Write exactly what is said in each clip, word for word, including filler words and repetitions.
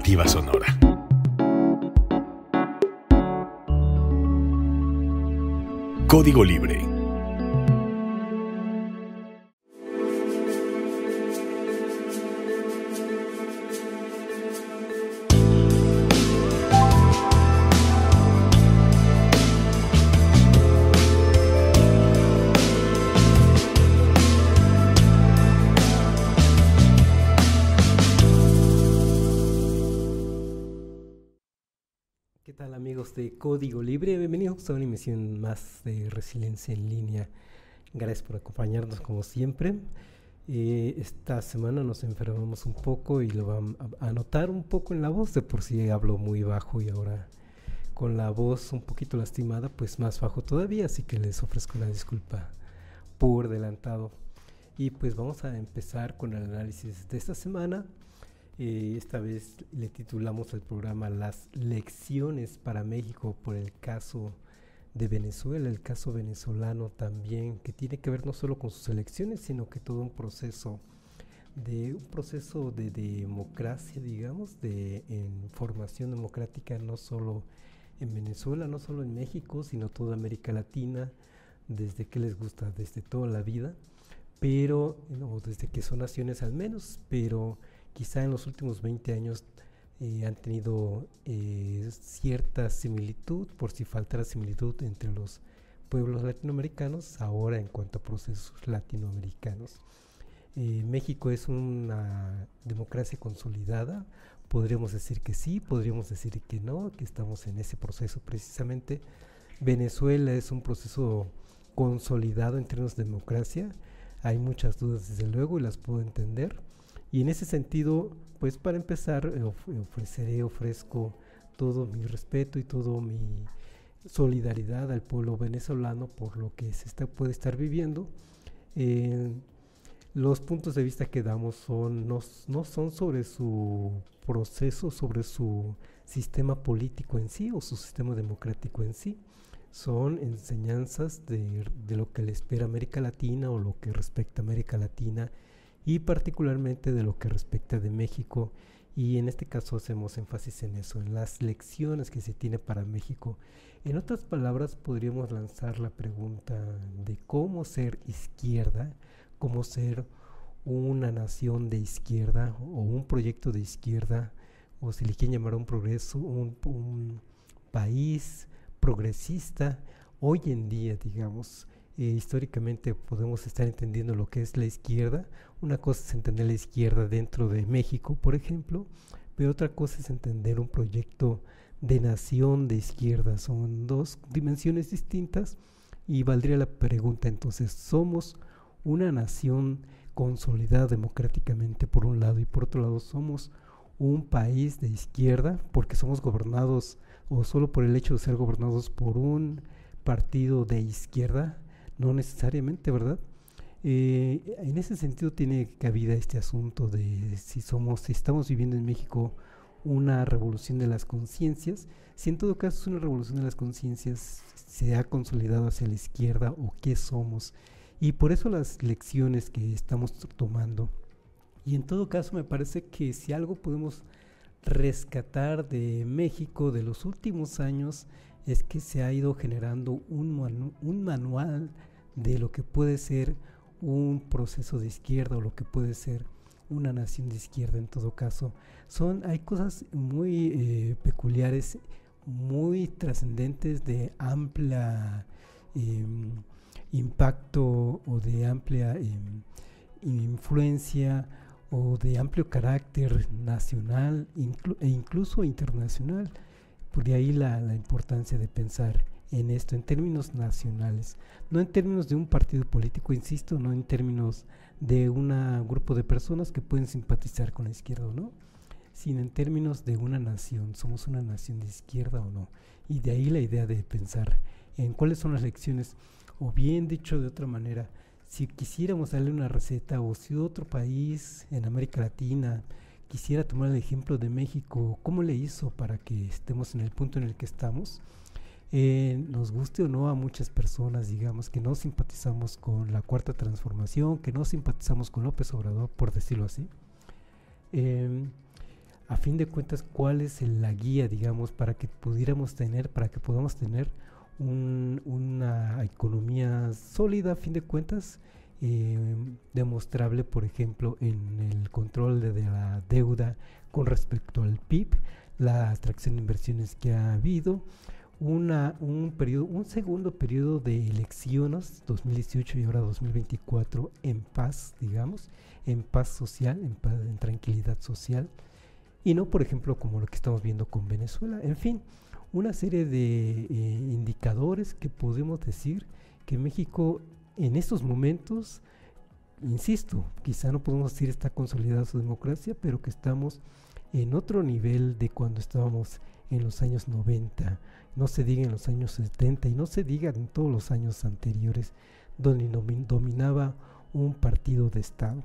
Alternativa Sonora. Código Libre. De Código Libre, bienvenidos a una emisión más de Resiliencia en Línea. Gracias por acompañarnos como siempre. Eh, esta semana nos enfermamos un poco y lo van a, a notar un poco en la voz. De por sí hablo muy bajo y ahora con la voz un poquito lastimada, pues más bajo todavía, así que les ofrezco una disculpa por adelantado. Y pues vamos a empezar con el análisis de esta semana. Eh, esta vez le titulamos el programa Las lecciones para México por el caso de Venezuela, el caso venezolano también, que tiene que ver no solo con sus elecciones, sino que todo un proceso de un proceso de, de democracia, digamos, de en formación democrática, no solo en Venezuela, no solo en México, sino toda América Latina, desde que les gusta, desde toda la vida, pero, no, desde que son naciones al menos, pero quizá en los últimos veinte años eh, han tenido eh, cierta similitud, por si faltara similitud entre los pueblos latinoamericanos, ahora en cuanto a procesos latinoamericanos. Eh, México es una democracia consolidada, podríamos decir que sí, podríamos decir que no, que estamos en ese proceso precisamente. Venezuela es un proceso consolidado en términos de democracia, hay muchas dudas desde luego y las puedo entender. Y en ese sentido, pues para empezar, eh, of- ofreceré, ofrezco todo mi respeto y todo mi solidaridad al pueblo venezolano por lo que se está, puede estar viviendo. Eh, los puntos de vista que damos son, no, no son sobre su proceso, sobre su sistema político en sí o su sistema democrático en sí. Son enseñanzas de, de lo que le espera América Latina o lo que respecta a América Latina y particularmente de lo que respecta de México, y en este caso hacemos énfasis en eso, en las lecciones que se tiene para México. En otras palabras, podríamos lanzar la pregunta de cómo ser izquierda, cómo ser una nación de izquierda o un proyecto de izquierda, o si le quieren llamar un progreso, un, un país progresista hoy en día, digamos. Eh, históricamente podemos estar entendiendo lo que es la izquierda. Una cosa es entender la izquierda dentro de México, por ejemplo, pero otra cosa es entender un proyecto de nación de izquierda. Son dos dimensiones distintas y valdría la pregunta entonces, ¿somos una nación consolidada democráticamente por un lado y por otro lado somos un país de izquierda porque somos gobernados o solo por el hecho de ser gobernados por un partido de izquierda? No necesariamente, ¿verdad? Eh, en ese sentido tiene cabida este asunto de si somos, si estamos viviendo en México una revolución de las conciencias, si en todo caso es una revolución de las conciencias, se ha consolidado hacia la izquierda o qué somos, y por eso las lecciones que estamos tomando. Y en todo caso me parece que si algo podemos rescatar de México de los últimos años es que se ha ido generando un, manu- un manual de lo que puede ser un proceso de izquierda o lo que puede ser una nación de izquierda en todo caso. Son, hay cosas muy eh, peculiares, muy trascendentes de amplia eh, impacto o de amplia eh, influencia o de amplio carácter nacional inclu- e incluso internacional. Por de ahí la, la importancia de pensar en esto en términos nacionales, no en términos de un partido político, insisto, no en términos de un grupo de personas que pueden simpatizar con la izquierda o no, sino en términos de una nación. ¿Somos una nación de izquierda o no? Y de ahí la idea de pensar en cuáles son las lecciones, o bien dicho de otra manera, si quisiéramos darle una receta o si otro país en América Latina quisiera tomar el ejemplo de México, ¿cómo le hizo para que estemos en el punto en el que estamos? Eh, nos guste o no a muchas personas, digamos, que no simpatizamos con la Cuarta Transformación, que no simpatizamos con López Obrador, por decirlo así. Eh, a fin de cuentas, cuál es el, la guía, digamos, para que pudiéramos tener, para que podamos tener un, una economía sólida, a fin de cuentas, eh, demostrable, por ejemplo, en el control de, de la deuda con respecto al P I B, la atracción de inversiones que ha habido, una, un, periodo, un segundo periodo de elecciones, dos mil dieciocho y ahora dos mil veinticuatro, en paz, digamos, en paz social, en, paz, en tranquilidad social, y no, por ejemplo, como lo que estamos viendo con Venezuela. En fin, una serie de eh, indicadores que podemos decir que México en estos momentos, insisto, quizá no podemos decir está consolidada su democracia, pero que estamos en otro nivel de cuando estábamos en los años noventa, no se diga en los años setenta y no se diga en todos los años anteriores, donde domin- dominaba un partido de Estado.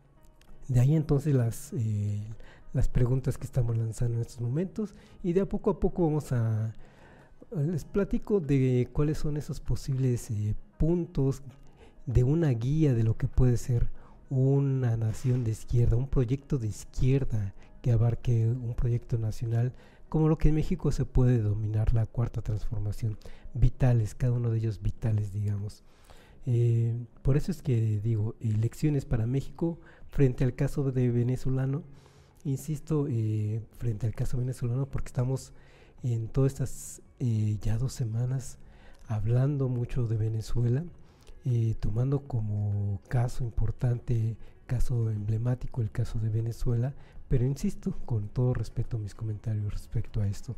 De ahí entonces las, eh, las preguntas que estamos lanzando en estos momentos, y de a poco a poco vamos a, les platico de cuáles son esos posibles eh, puntos de una guía de lo que puede ser una nación de izquierda, un proyecto de izquierda que abarque un proyecto nacional, como lo que en México se puede denominar la cuarta transformación, vitales, cada uno de ellos vitales, digamos. Eh, por eso es que digo, elecciones para México frente al caso de venezolano, insisto, eh, frente al caso venezolano, porque estamos en todas estas eh, ya dos semanas hablando mucho de Venezuela, eh, tomando como caso importante, caso emblemático el caso de Venezuela, pero insisto, con todo respeto a mis comentarios respecto a esto.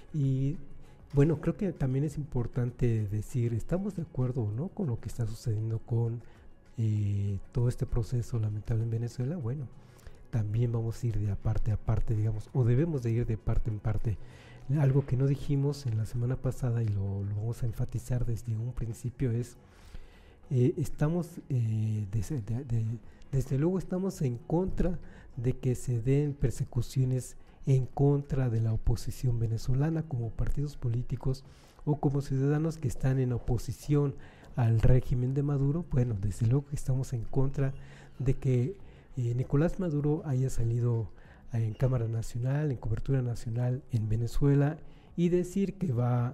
Y bueno, creo que también es importante decir, ¿estamos de acuerdo o no con lo que está sucediendo con eh, todo este proceso lamentable en Venezuela? Bueno, también vamos a ir de parte a parte, digamos, o debemos de ir de parte en parte. Algo que no dijimos en la semana pasada y lo, lo vamos a enfatizar desde un principio es, eh, estamos, eh, desde, de, de, desde luego estamos en contra de que se den persecuciones en contra de la oposición venezolana como partidos políticos o como ciudadanos que están en oposición al régimen de Maduro. Bueno, desde luego que estamos en contra de que eh, Nicolás Maduro haya salido eh, en Cámara Nacional, en cobertura nacional en Venezuela, y decir que va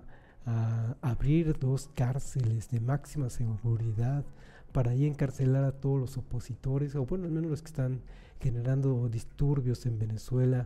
a abrir dos cárceles de máxima seguridad para ahí encarcelar a todos los opositores, o bueno, al menos los que están generando disturbios en Venezuela.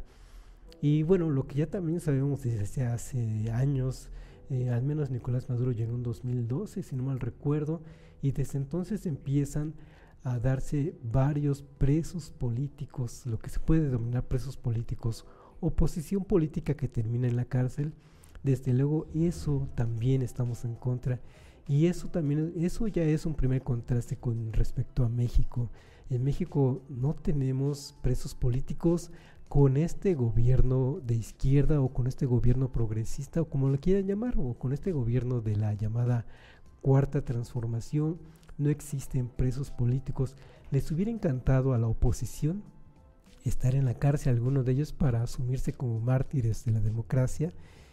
Y bueno, lo que ya también sabemos desde hace años, eh, al menos Nicolás Maduro llegó en dos mil doce, si no mal recuerdo, y desde entonces empiezan a darse varios presos políticos, lo que se puede denominar presos políticos, oposición política que termina en la cárcel. Desde luego eso también estamos en contra, y eso también, eso ya es un primer contraste con respecto a México. En México no tenemos presos políticos con este gobierno de izquierda o con este gobierno progresista o como lo quieran llamar, o con este gobierno de la llamada cuarta transformación. No existen presos políticos. Les hubiera encantado a la oposición estar en la cárcel, algunos de ellos, para asumirse como mártires de la democracia,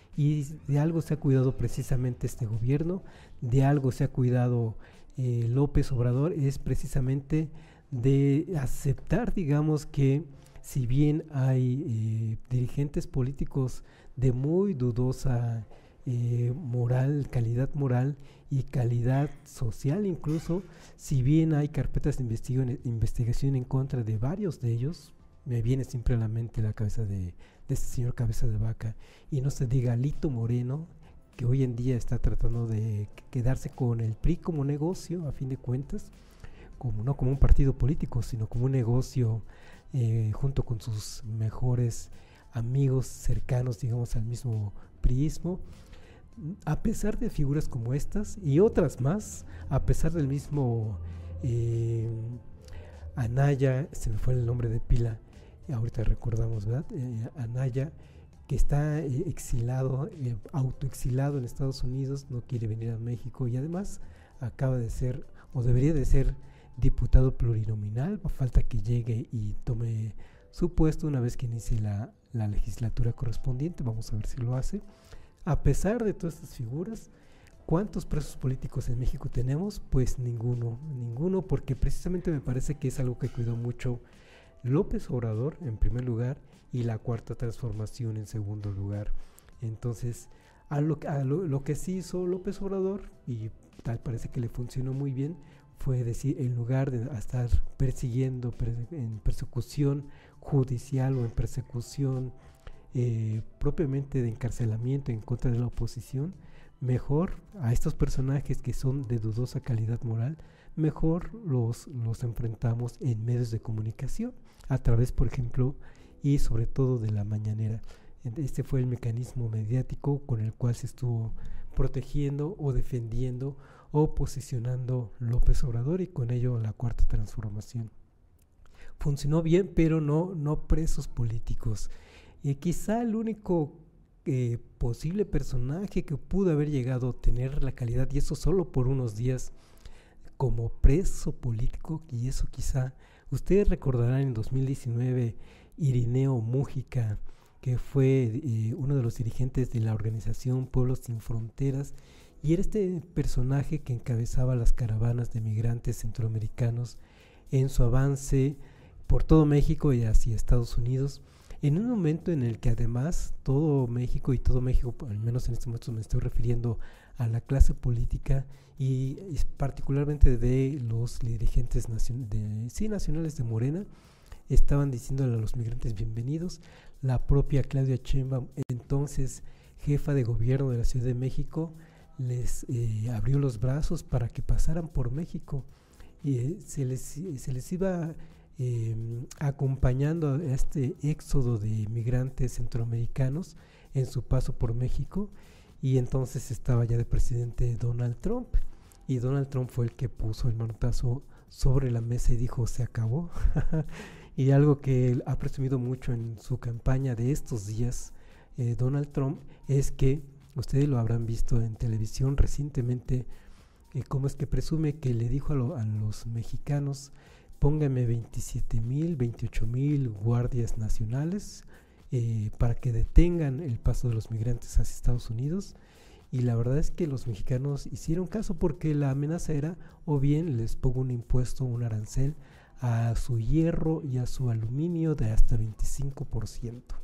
y de algo se ha cuidado precisamente este gobierno, de algo se ha cuidado eh, López Obrador, es precisamente de aceptar, digamos, que si bien hay eh, dirigentes políticos de muy dudosa eh, moral, calidad moral y calidad social incluso, si bien hay carpetas de investigación, investigación en contra de varios de ellos, me viene siempre a la mente la cabeza de, de este señor Cabeza de Vaca, y no se diga Alito Moreno, que hoy en día está tratando de quedarse con el P R I como negocio, a fin de cuentas, como no como un partido político, sino como un negocio eh, junto con sus mejores amigos cercanos, digamos, al mismo priismo. A pesar de figuras como estas y otras más, a pesar del mismo eh, Anaya, se me fue el nombre de pila, ahorita recordamos, ¿verdad? Eh, Anaya, que está eh, exilado, eh, autoexilado en Estados Unidos, no quiere venir a México, y además acaba de ser, o debería de ser, diputado plurinominal. Falta que llegue y tome su puesto una vez que inicie la, la legislatura correspondiente. Vamos a ver si lo hace. A pesar de todas estas figuras, ¿cuántos presos políticos en México tenemos? Pues ninguno, ninguno, porque precisamente me parece que es algo que cuidó mucho López Obrador en primer lugar y la Cuarta Transformación en segundo lugar. Entonces, a lo, a lo, lo que sí hizo López Obrador, y tal parece que le funcionó muy bien, fue decir, en lugar de estar persiguiendo per, en persecución judicial o en persecución eh, propiamente de encarcelamiento en contra de la oposición, mejor a estos personajes que son de dudosa calidad moral, mejor los, los enfrentamos en medios de comunicación, a través, por ejemplo, y sobre todo de la mañanera. Este fue el mecanismo mediático con el cual se estuvo protegiendo o defendiendo o posicionando López Obrador, y con ello la Cuarta Transformación. Funcionó bien, pero no, no presos políticos. Y quizá el único eh, posible personaje que pudo haber llegado a tener la calidad, y eso solo por unos días, como preso político, y eso quizá, ustedes recordarán en dos mil diecinueve, Irineo Mújica, que fue eh, uno de los dirigentes de la organización Pueblos Sin Fronteras, y era este personaje que encabezaba las caravanas de migrantes centroamericanos en su avance por todo México y hacia Estados Unidos, en un momento en el que además todo México, y todo México, al menos en este momento me estoy refiriendo a la clase política y, y particularmente de los dirigentes nacion- de, sí, nacionales de Morena, estaban diciéndole a los migrantes bienvenidos. La propia Claudia Sheinbaum, entonces jefa de gobierno de la Ciudad de México, les eh, abrió los brazos para que pasaran por México, y eh, se, les, se les iba eh, acompañando a este éxodo de migrantes centroamericanos en su paso por México. Y entonces estaba ya de presidente Donald Trump, y Donald Trump fue el que puso el manotazo sobre la mesa y dijo: se acabó. Y algo que él ha presumido mucho en su campaña de estos días, eh, Donald Trump, es que ustedes lo habrán visto en televisión recientemente, eh, cómo es que presume que le dijo a, lo, a los mexicanos: pónganme veintisiete mil, veintiocho mil guardias nacionales eh, para que detengan el paso de los migrantes hacia Estados Unidos. Y la verdad es que los mexicanos hicieron caso, porque la amenaza era: o bien les pongo un impuesto, un arancel a su hierro y a su aluminio de hasta veinticinco por ciento.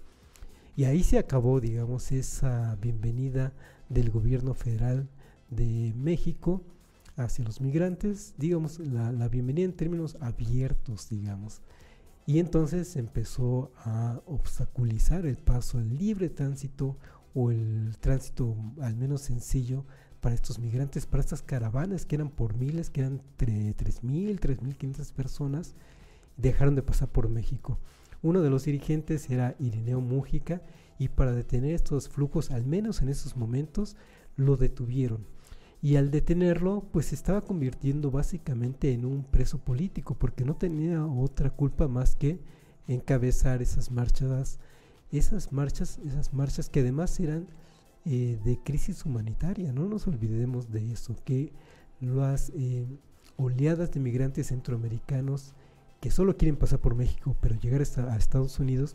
Y ahí se acabó, digamos, esa bienvenida del gobierno federal de México hacia los migrantes, digamos, la, la bienvenida en términos abiertos, digamos. Y entonces empezó a obstaculizar el paso, el libre tránsito o el tránsito al menos sencillo para estos migrantes, para estas caravanas que eran por miles, que eran entre tres mil, tres mil quinientas personas, dejaron de pasar por México. Uno de los dirigentes era Irineo Mújica, y para detener estos flujos, al menos en esos momentos, lo detuvieron. Y al detenerlo, pues se estaba convirtiendo básicamente en un preso político, porque no tenía otra culpa más que encabezar esas marchas, esas marchas, esas marchas que además eran eh, de crisis humanitaria. No nos olvidemos de eso, que las eh, oleadas de migrantes centroamericanos que solo quieren pasar por México, pero llegar a Estados Unidos,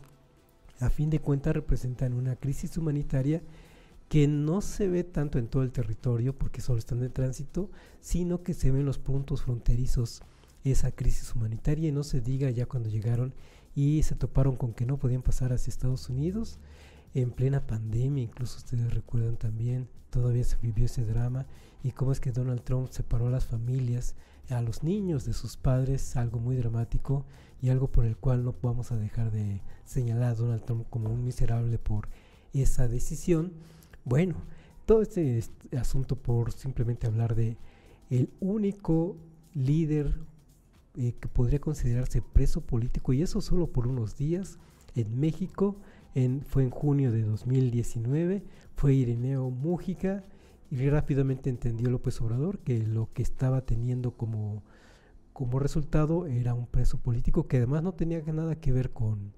a fin de cuentas representan una crisis humanitaria que no se ve tanto en todo el territorio porque solo están de tránsito, sino que se ven en los puntos fronterizos esa crisis humanitaria, y no se diga ya cuando llegaron y se toparon con que no podían pasar hacia Estados Unidos en plena pandemia. Incluso ustedes recuerdan también, todavía se vivió ese drama, y cómo es que Donald Trump separó a las familias, a los niños de sus padres, algo muy dramático y algo por el cual no vamos a dejar de señalar a Donald Trump como un miserable por esa decisión. Bueno, todo este, este asunto por simplemente hablar de el único líder eh, que podría considerarse preso político, y eso solo por unos días en México. En, fue en junio de dos mil diecinueve, fue Irineo Mújica, y rápidamente entendió López Obrador que lo que estaba teniendo como, como resultado era un preso político que además no tenía nada que ver con,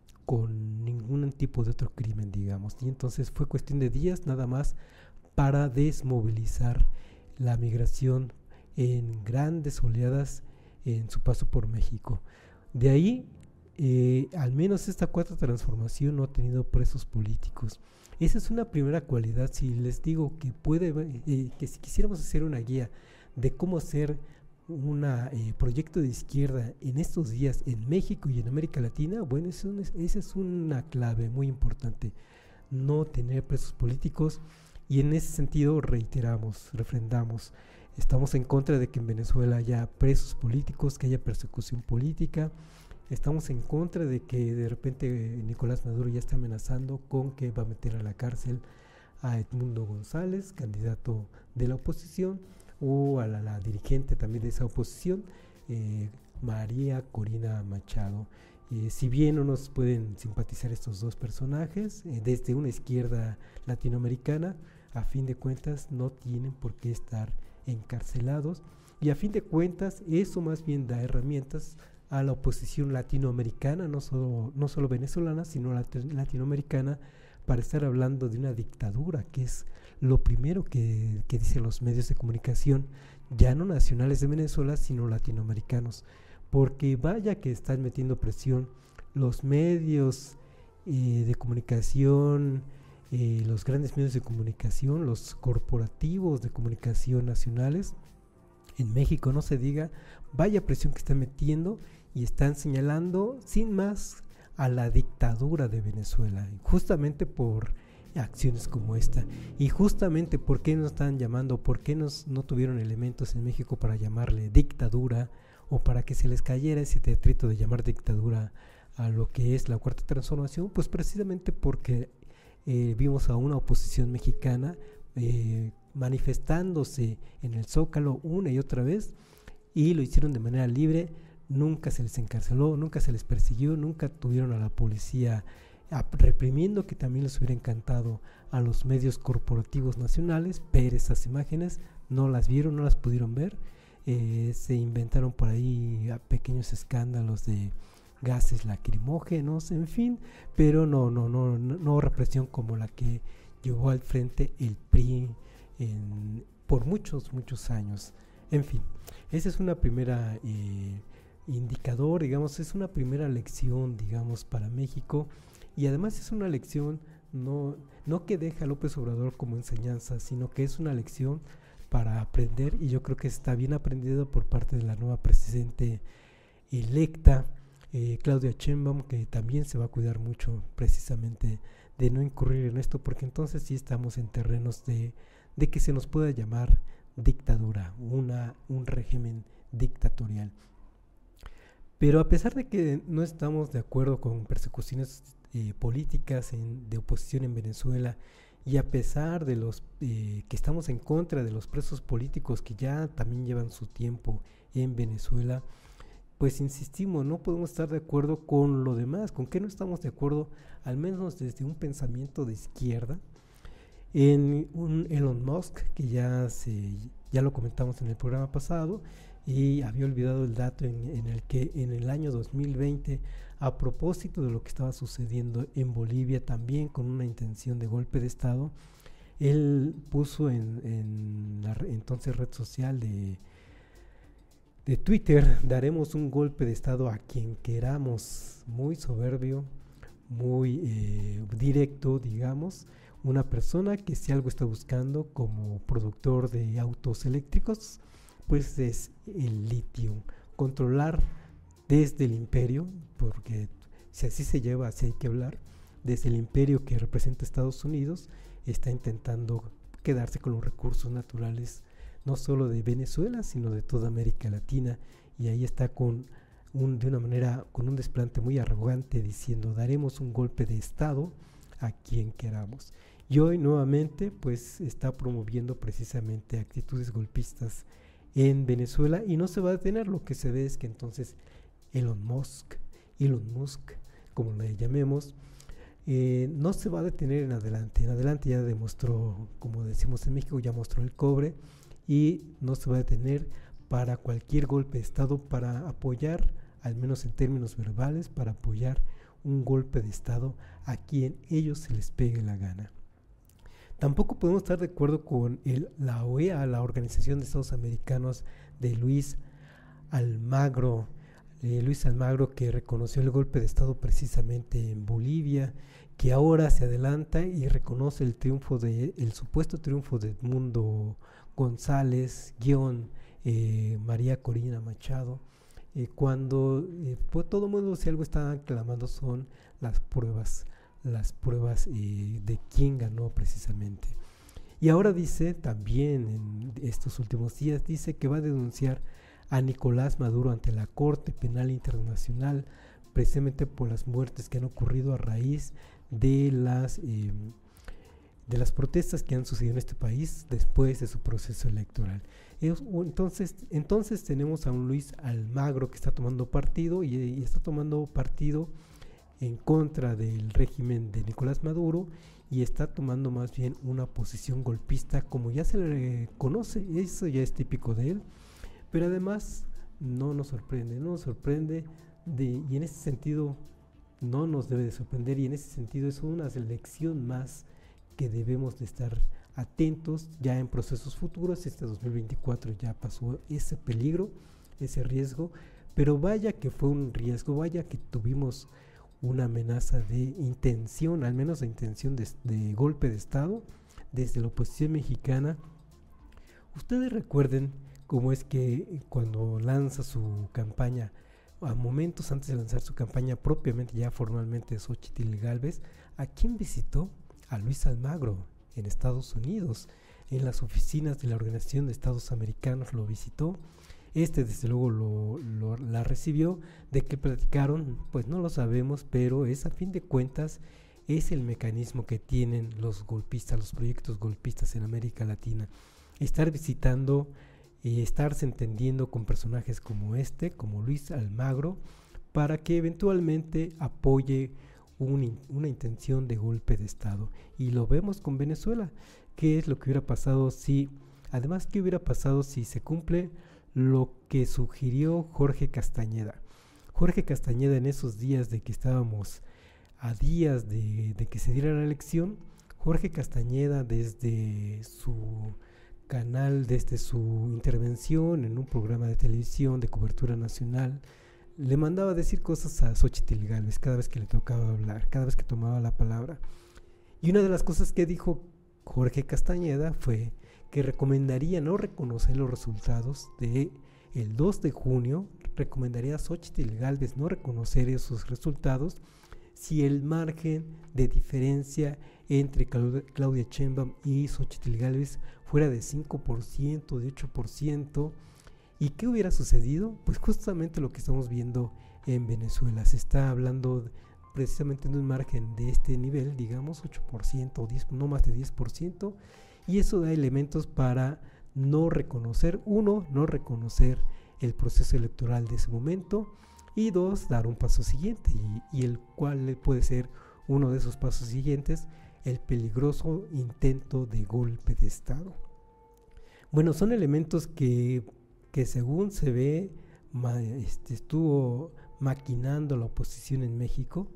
con ningún tipo de otro crimen, digamos. Y entonces fue cuestión de días nada más para desmovilizar la migración en grandes oleadas en su paso por México. De ahí, eh, al menos esta Cuarta Transformación no ha tenido presos políticos. Esa es una primera cualidad. Si les digo que puede, eh, que si quisiéramos hacer una guía de cómo ser un eh, proyecto de izquierda en estos días en México y en América Latina, bueno, es un, esa es una clave muy importante, no tener presos políticos, y en ese sentido reiteramos, refrendamos, estamos en contra de que en Venezuela haya presos políticos, que haya persecución política. Estamos en contra de que de repente Nicolás Maduro ya está amenazando con que va a meter a la cárcel a Edmundo González, candidato de la oposición, o a la, la dirigente también de esa oposición, eh, María Corina Machado. Eh, si bien no nos pueden simpatizar estos dos personajes, eh, desde una izquierda latinoamericana, a fin de cuentas no tienen por qué estar encarcelados, y a fin de cuentas eso más bien da herramientas a la oposición latinoamericana, no solo, no solo venezolana, sino lat- latinoamericana, para estar hablando de una dictadura, que es lo primero que, que dicen los medios de comunicación, ya no nacionales de Venezuela, sino latinoamericanos, porque vaya que están metiendo presión los medios eh, de comunicación, eh, los grandes medios de comunicación, los corporativos de comunicación nacionales, en México no se diga, vaya presión que están metiendo, y están señalando sin más a la dictadura de Venezuela, justamente por acciones como esta, y justamente por qué nos están llamando, por qué nos, no tuvieron elementos en México para llamarle dictadura, o para que se les cayera ese teatrito de llamar dictadura a lo que es la Cuarta Transformación, pues precisamente porque eh, vimos a una oposición mexicana eh, manifestándose en el Zócalo una y otra vez, y lo hicieron de manera libre, nunca se les encarceló, nunca se les persiguió, nunca tuvieron a la policía reprimiendo, que también les hubiera encantado a los medios corporativos nacionales ver esas imágenes. No las vieron, no las pudieron ver, eh, se inventaron por ahí pequeños escándalos de gases lacrimógenos, en fin, pero no, no, no, no, no represión como la que llevó al frente el P R I en, por muchos, muchos años. En fin, esa es una primera eh, indicador, digamos, es una primera lección, digamos, para México, y además es una lección no, no que deja a López Obrador como enseñanza, sino que es una lección para aprender, y yo creo que está bien aprendido por parte de la nueva presidente electa, eh, Claudia Sheinbaum, que también se va a cuidar mucho precisamente de no incurrir en esto, porque entonces sí estamos en terrenos de, de que se nos pueda llamar dictadura, una, un régimen dictatorial. Pero a pesar de que no estamos de acuerdo con persecuciones eh, políticas en, de oposición en Venezuela, y a pesar de los eh, que estamos en contra de los presos políticos que ya también llevan su tiempo en Venezuela, pues insistimos, no podemos estar de acuerdo con lo demás. ¿Con qué no estamos de acuerdo? Al menos desde un pensamiento de izquierda, en un Elon Musk, que ya, se, ya lo comentamos en el programa pasado, y había olvidado el dato en, en el que en el año dos mil veinte, a propósito de lo que estaba sucediendo en Bolivia, también con una intención de golpe de Estado, él puso en, en la entonces red social de, de Twitter: daremos un golpe de Estado a quien queramos. Muy soberbio, muy eh, directo, digamos, una persona que si algo está buscando como productor de autos eléctricos, pues es el litio, controlar desde el imperio, porque si así se lleva, así hay que hablar, desde el imperio que representa Estados Unidos, está intentando quedarse con los recursos naturales, no solo de Venezuela, sino de toda América Latina, y ahí está con un, de una manera, con un desplante muy arrogante, diciendo: daremos un golpe de Estado a quien queramos. Y hoy nuevamente pues está promoviendo precisamente actitudes golpistas en Venezuela, y no se va a detener. Lo que se ve es que entonces Elon Musk, Elon Musk, como le llamemos, eh, no se va a detener en adelante. En adelante ya demostró, como decimos en México, ya mostró el cobre, y no se va a detener para cualquier golpe de Estado, para apoyar, al menos en términos verbales, para apoyar un golpe de Estado a quien ellos se les pegue la gana. Tampoco podemos estar de acuerdo con el, la O E A, la Organización de Estados Americanos, de Luis Almagro, eh, Luis Almagro, que reconoció el golpe de Estado precisamente en Bolivia, que ahora se adelanta y reconoce el triunfo de, el supuesto triunfo de Edmundo González, guión eh, María Corina Machado, eh, cuando eh, pues todo el mundo, si algo estaban clamando, son las pruebas, las pruebas eh, de quién ganó precisamente. Y ahora dice, también en estos últimos días, dice que va a denunciar a Nicolás Maduro ante la Corte Penal Internacional, precisamente por las muertes que han ocurrido a raíz de las, eh, de las protestas que han sucedido en este país después de su proceso electoral. Entonces, entonces tenemos a un Luis Almagro que está tomando partido y, y está tomando partido en contra del régimen de Nicolás Maduro, y está tomando más bien una posición golpista, como ya se le conoce. Eso ya es típico de él, pero además no nos sorprende, no nos sorprende de, y en ese sentido no nos debe de sorprender, y en ese sentido es una selección más que debemos de estar atentos ya en procesos futuros. Este dos mil veinticuatro ya pasó ese peligro, ese riesgo, pero vaya que fue un riesgo, vaya que tuvimos una amenaza de intención, al menos de intención de, de golpe de Estado desde la oposición mexicana. Ustedes recuerden cómo es que cuando lanza su campaña, a momentos antes de lanzar su campaña propiamente ya formalmente, Xóchitl Gálvez, ¿a quién visitó? A Luis Almagro en Estados Unidos, en las oficinas de la Organización de Estados Americanos lo visitó. Este desde luego lo, lo, la recibió. De qué platicaron, pues no lo sabemos, pero es, a fin de cuentas, es el mecanismo que tienen los golpistas, los proyectos golpistas en América Latina. Estar visitando y estarse entendiendo con personajes como este, como Luis Almagro, para que eventualmente apoye un, una intención de golpe de Estado. Y lo vemos con Venezuela. ¿Qué es lo que hubiera pasado si, además, qué hubiera pasado si se cumple lo que sugirió Jorge Castañeda? Jorge Castañeda, en esos días de que estábamos a días de, de que se diera la elección, Jorge Castañeda, desde su canal, desde su intervención en un programa de televisión de cobertura nacional, le mandaba decir cosas a Xóchitl Gálvez cada vez que le tocaba hablar, cada vez que tomaba la palabra. Y una de las cosas que dijo Jorge Castañeda fue que recomendaría no reconocer los resultados de el dos de junio, recomendaría a Xóchitl Gálvez no reconocer esos resultados si el margen de diferencia entre Claudia Sheinbaum y Xóchitl Gálvez fuera de cinco por ciento, de ocho por ciento. ¿Y qué hubiera sucedido? Pues justamente lo que estamos viendo en Venezuela. Se está hablando precisamente de un margen de este nivel, digamos ocho por ciento, diez, no más de diez por ciento, y eso da elementos para no reconocer, uno, no reconocer el proceso electoral de ese momento, y dos, dar un paso siguiente, y, y el cual puede ser uno de esos pasos siguientes, el peligroso intento de golpe de Estado. Bueno, son elementos que, que según se ve, ma, este, estuvo maquinando la oposición en México.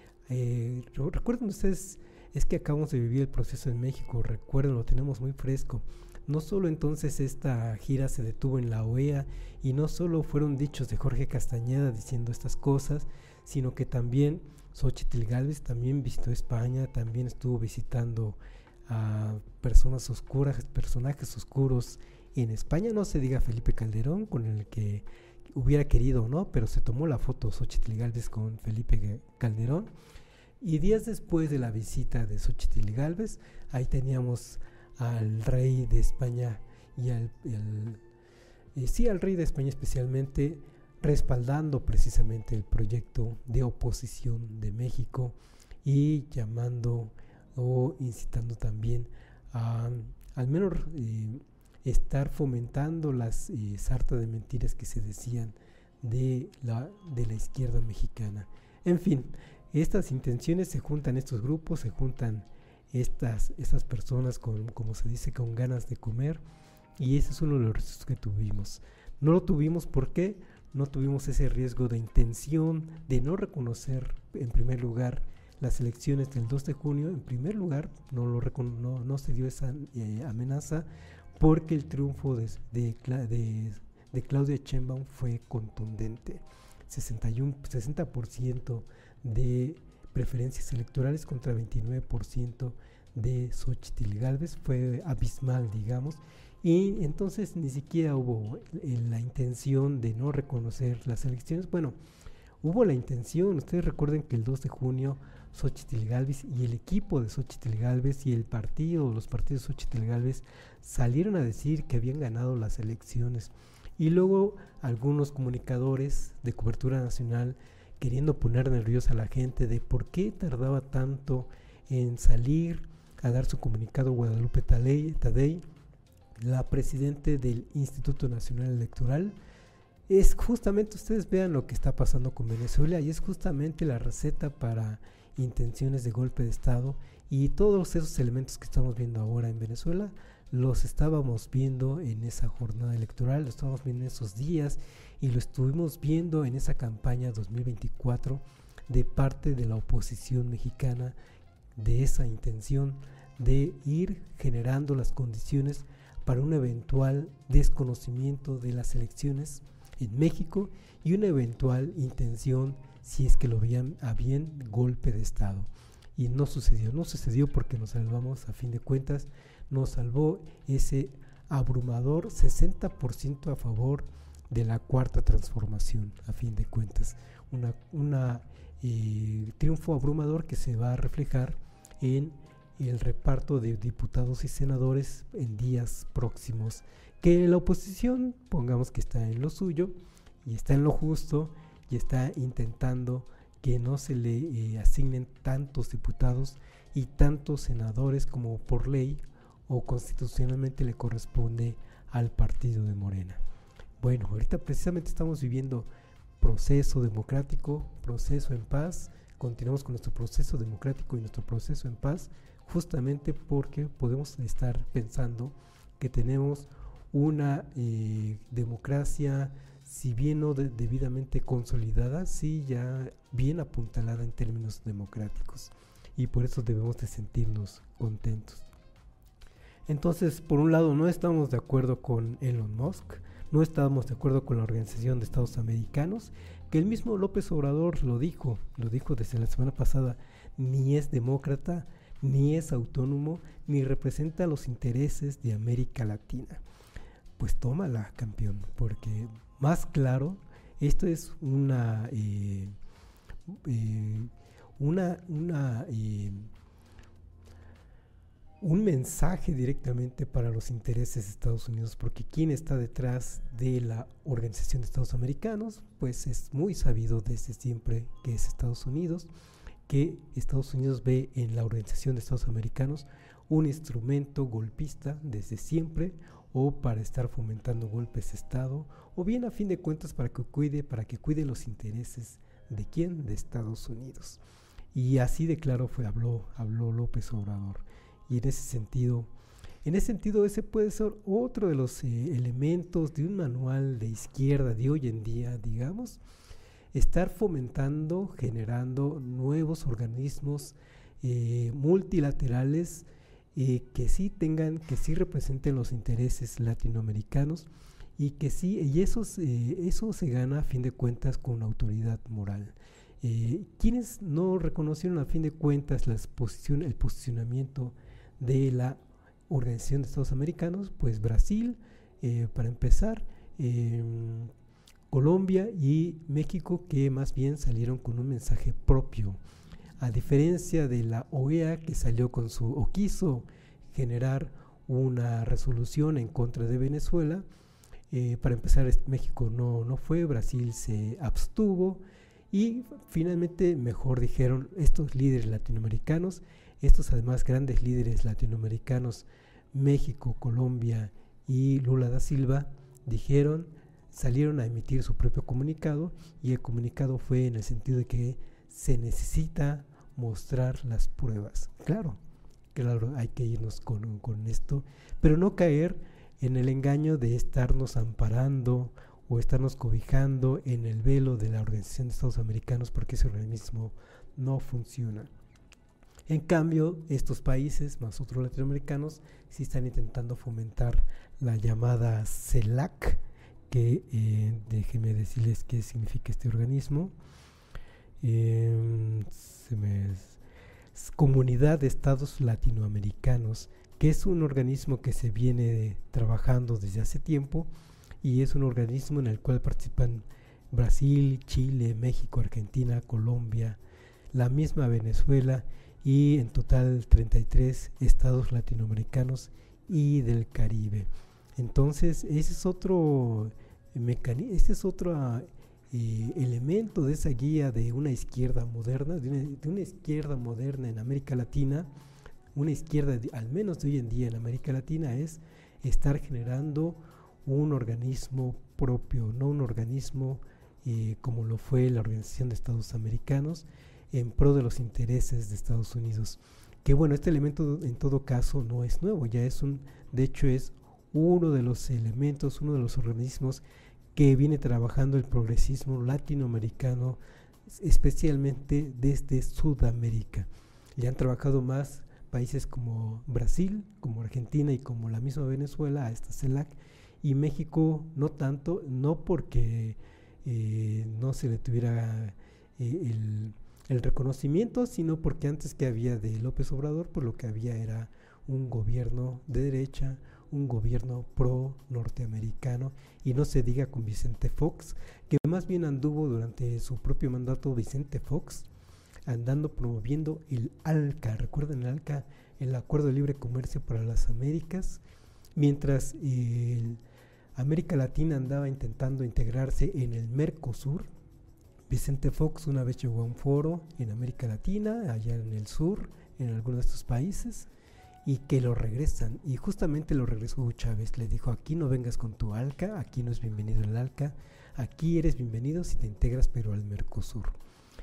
Eh, recuerden ustedes, es que acabamos de vivir el proceso en México, recuerden, lo tenemos muy fresco. No solo entonces esta gira se detuvo en la O E A, y no solo fueron dichos de Jorge Castañeda diciendo estas cosas, sino que también Xóchitl Gálvez también visitó España, también estuvo visitando a personas oscuras, personajes oscuros en España. No se diga Felipe Calderón, con el que hubiera querido, ¿no? Pero se tomó la foto Xóchitl Gálvez con Felipe Calderón. Y días después de la visita de Xóchitl Gálvez, ahí teníamos al rey de España y al, el, y sí, al rey de España especialmente, respaldando precisamente el proyecto de oposición de México y llamando o incitando también a al menos eh, estar fomentando las eh, sarta de mentiras que se decían de la, de la izquierda mexicana. En fin, estas intenciones se juntan, estos grupos, se juntan estas, estas personas con, como se dice, con ganas de comer, y ese es uno de los riesgos que tuvimos. No lo tuvimos porque no tuvimos ese riesgo de intención de no reconocer en primer lugar las elecciones del dos de junio. En primer lugar, no, lo recono- no, no se dio esa eh, amenaza porque el triunfo de, de, de, de Claudia Sheinbaum fue contundente. sesenta y uno, sesenta por ciento de preferencias electorales contra veintinueve por ciento de Xóchitl Gálvez, fue abismal, digamos, Y entonces ni siquiera hubo eh, la intención de no reconocer las elecciones. Bueno, hubo la intención. Ustedes recuerden que el dos de junio Xóchitl Gálvez y el equipo de Xóchitl Gálvez y el partido, los partidos de Xóchitl Gálvez salieron a decir que habían ganado las elecciones. Y luego algunos comunicadores de cobertura nacional queriendo poner nerviosa a la gente de por qué tardaba tanto en salir a dar su comunicado Guadalupe Tadei, la presidente del Instituto Nacional Electoral. Es justamente, ustedes vean lo que está pasando con Venezuela, y es justamente la receta para intenciones de golpe de Estado, y todos esos elementos que estamos viendo ahora en Venezuela los estábamos viendo en esa jornada electoral, lo estábamos viendo en esos días, y lo estuvimos viendo en esa campaña dos mil veinticuatro de parte de la oposición mexicana, de esa intención de ir generando las condiciones para un eventual desconocimiento de las elecciones en México y una eventual intención, si es que lo veían a bien, golpe de Estado. Y no sucedió, no sucedió porque nos salvamos, a fin de cuentas, nos salvó ese abrumador sesenta por ciento a favor de la Cuarta Transformación, a fin de cuentas. Una, una eh, triunfo abrumador que se va a reflejar en el reparto de diputados y senadores en días próximos, que la oposición, pongamos que está en lo suyo y está en lo justo y está intentando que no se le eh, asignen tantos diputados y tantos senadores como por ley o constitucionalmente le corresponde al partido de Morena. Bueno, ahorita precisamente estamos viviendo proceso democrático, proceso en paz. Continuamos con nuestro proceso democrático y nuestro proceso en paz, justamente porque podemos estar pensando que tenemos una eh, democracia, si bien no de, debidamente consolidada, sí ya bien apuntalada en términos democráticos, y por eso debemos de sentirnos contentos. Entonces, por un lado, no estamos de acuerdo con Elon Musk, no estamos de acuerdo con la Organización de Estados Americanos, que el mismo López Obrador lo dijo, lo dijo desde la semana pasada, ni es demócrata, ni es autónomo, ni representa los intereses de América Latina. Pues tómala, campeón, porque más claro, esto es una eh, eh, una, una eh, un mensaje directamente para los intereses de Estados Unidos, porque quien está detrás de la Organización de Estados Americanos, pues es muy sabido desde siempre que es Estados Unidos, que Estados Unidos ve en la Organización de Estados Americanos un instrumento golpista desde siempre, o para estar fomentando golpes de Estado, o bien a fin de cuentas para que cuide, para que cuide los intereses de quién, de Estados Unidos. Y así de claro fue, habló, habló López Obrador. Y en ese sentido, en ese sentido ese puede ser otro de los eh, elementos de un manual de izquierda de hoy en día, digamos, estar fomentando, generando nuevos organismos eh, multilaterales eh, que sí tengan, que sí representen los intereses latinoamericanos, y que sí, y eso, eh, eso se gana a fin de cuentas con autoridad moral. Eh, quienes no reconocieron a fin de cuentas la posición, el posicionamiento de la Organización de Estados Americanos, pues Brasil, eh, para empezar, eh, Colombia y México, que más bien salieron con un mensaje propio, a diferencia de la O E A, que salió con su, o quiso generar una resolución en contra de Venezuela. Eh, para empezar, México no, no fue, Brasil se abstuvo, y finalmente mejor dijeron estos líderes latinoamericanos, estos además grandes líderes latinoamericanos, México, Colombia y Lula da Silva, dijeron, salieron a emitir su propio comunicado, y el comunicado fue en el sentido de que se necesita mostrar las pruebas. Claro, claro, hay que irnos con, con esto, pero no caer en el engaño de estarnos amparando o estarnos cobijando en el velo de la Organización de Estados Americanos, porque ese organismo no funciona. En cambio, estos países, más otros latinoamericanos, sí están intentando fomentar la llamada CELAC, que eh, déjenme decirles qué significa este organismo. Eh, se me, es Comunidad de Estados Latinoamericanos, que es un organismo que se viene trabajando desde hace tiempo y es un organismo en el cual participan Brasil, Chile, México, Argentina, Colombia, la misma Venezuela y en total treinta y tres estados latinoamericanos y del Caribe. Entonces ese es otro mecanismo, ese es otro eh, elemento de esa guía de una izquierda moderna, de una, de una izquierda moderna en América Latina. Una izquierda, de, al menos de hoy en día en América Latina, es estar generando un organismo propio, no un organismo eh, como lo fue la Organización de Estados Americanos, en pro de los intereses de Estados Unidos. Que bueno, este elemento en todo caso no es nuevo, ya es un, de hecho es uno de los elementos, uno de los organismos que viene trabajando el progresismo latinoamericano, especialmente desde Sudamérica. Ya han trabajado más países como Brasil, como Argentina y como la misma Venezuela a esta CELAC, y México no tanto, no porque eh, no se le tuviera eh, el, el reconocimiento, sino porque antes que había de López Obrador, pues lo que había era un gobierno de derecha, un gobierno pro norteamericano, y no se diga con Vicente Fox, que más bien anduvo durante su propio mandato Vicente Fox, andando promoviendo el ALCA, recuerden el ALCA, el Acuerdo de Libre Comercio para las Américas, mientras el América Latina andaba intentando integrarse en el Mercosur. Vicente Fox una vez llegó a un foro en América Latina, allá en el sur, en algunos de estos países, y que lo regresan, y justamente lo regresó Hugo Chávez, le dijo: aquí no vengas con tu ALCA, aquí no es bienvenido el ALCA, aquí eres bienvenido si te integras, pero al Mercosur.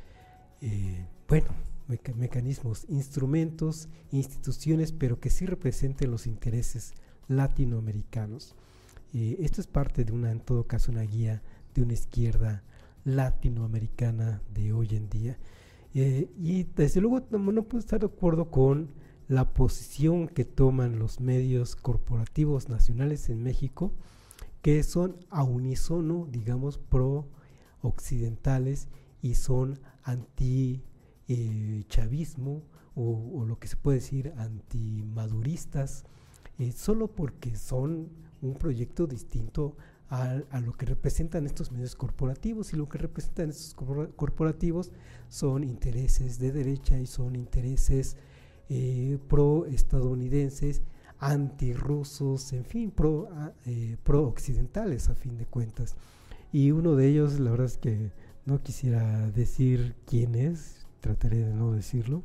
Eh, bueno, meca- mecanismos, instrumentos, instituciones, pero que sí representen los intereses latinoamericanos. Eh, esto es parte de una, en todo caso, una guía de una izquierda latinoamericana de hoy en día. Eh, y desde luego no, no puedo estar de acuerdo con la posición que toman los medios corporativos nacionales en México, que son a unísono, digamos, pro occidentales y son anti eh, chavismo o, o lo que se puede decir antimaduristas, eh, solo porque son un proyecto distinto a, a lo que representan estos medios corporativos, y lo que representan estos corporativos son intereses de derecha y son intereses eh, pro estadounidenses, antirrusos, en fin, pro, eh, pro occidentales a fin de cuentas. Y uno de ellos, la verdad es que no quisiera decir quién es, trataré de no decirlo,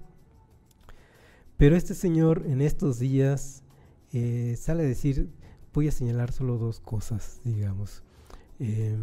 pero este señor en estos días eh, sale a decir, voy a señalar solo dos cosas, digamos. Eh,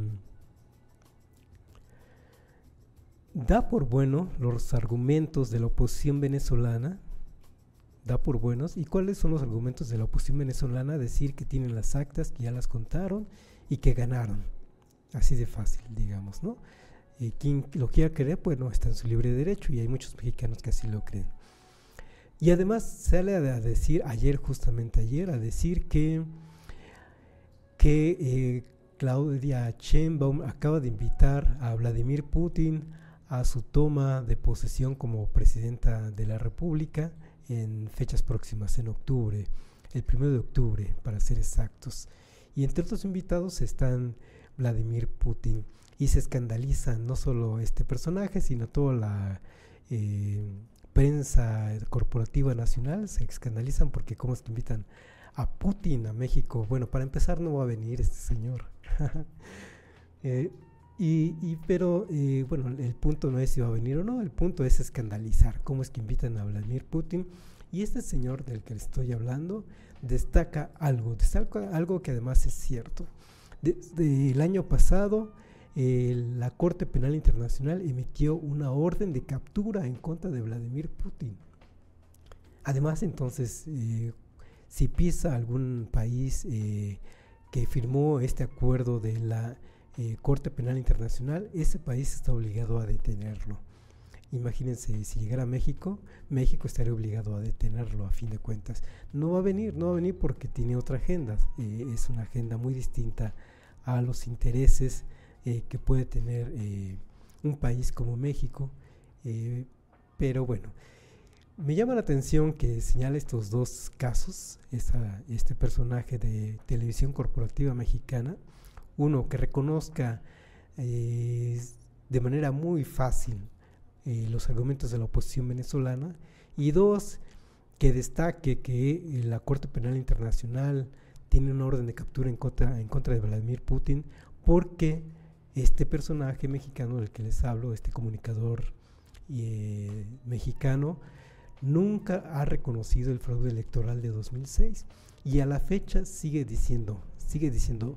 da por bueno los argumentos de la oposición venezolana, da por buenos. ¿Y cuáles son los argumentos de la oposición venezolana? Decir que tienen las actas, que ya las contaron y que ganaron. Así de fácil, digamos, ¿no? Eh, quien lo quiera creer, pues no, está en su libre derecho, y hay muchos mexicanos que así lo creen. Y además sale a decir, ayer, justamente ayer, a decir que, que eh, Claudia Sheinbaum acaba de invitar a Vladimir Putin a su toma de posesión como presidenta de la República en fechas próximas, en octubre, el primero de octubre, para ser exactos. Y entre otros invitados están Vladimir Putin, y se escandaliza no solo este personaje, sino toda la eh, prensa corporativa nacional. Se escandalizan porque cómo es que invitan a Putin a México. Bueno, para empezar, no va a venir este señor. eh, y, y pero eh, bueno, el punto no es si va a venir o no, el punto es escandalizar cómo es que invitan a Vladimir Putin. Y este señor del que le estoy hablando destaca algo, destaca algo que además es cierto. Desde el año pasado, eh, la Corte Penal Internacional emitió una orden de captura en contra de Vladimir Putin. Además, entonces, eh, si pisa algún país eh, que firmó este acuerdo de la eh, Corte Penal Internacional, ese país está obligado a detenerlo. Imagínense, si llegara a México, México estaría obligado a detenerlo a fin de cuentas. No va a venir, no va a venir porque tiene otra agenda, eh, es una agenda muy distinta a los intereses eh, que puede tener eh, un país como México, eh, pero bueno, Me llama la atención que señala estos dos casos, esa, este personaje de televisión corporativa mexicana, uno que reconozca eh, de manera muy fácil eh, los argumentos de la oposición venezolana, y dos, que destaque que la Corte Penal Internacional tiene una orden de captura en contra, en contra de Vladimir Putin, porque este personaje mexicano del que les hablo, este comunicador eh, mexicano, nunca ha reconocido el fraude electoral de dos mil seis, y a la fecha sigue diciendo, sigue diciendo,